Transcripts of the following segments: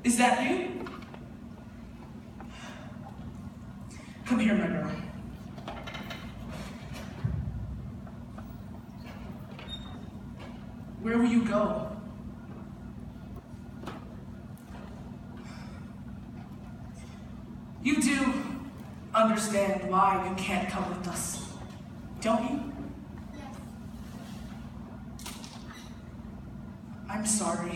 Is that you? Come here, my girl. Where will you go? You do understand why you can't come with us, don't you? Yes. I'm sorry.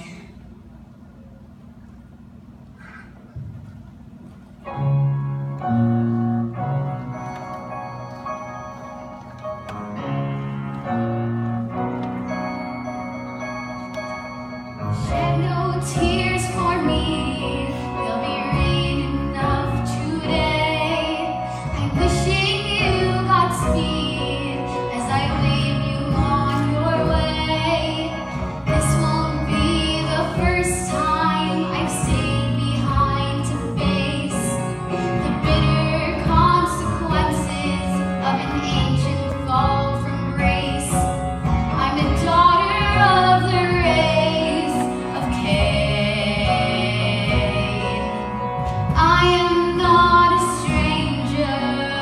Shed no tears for me. There'll be rain enough today. I'm wishing you Godspeed as I leave you on your way. This won't be the first time I've stayed behind to face the bitter consequences of an ancient fall from grace. I'm a daughter of the race of Cain. I am not a stranger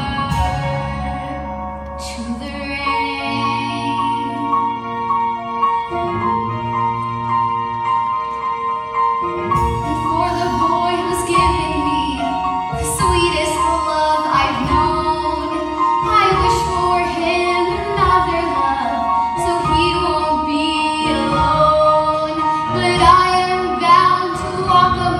to the rain. And for the boy who's given me the sweetest love I've known, I wish for him another love so he won't be alone. But I am bound to walk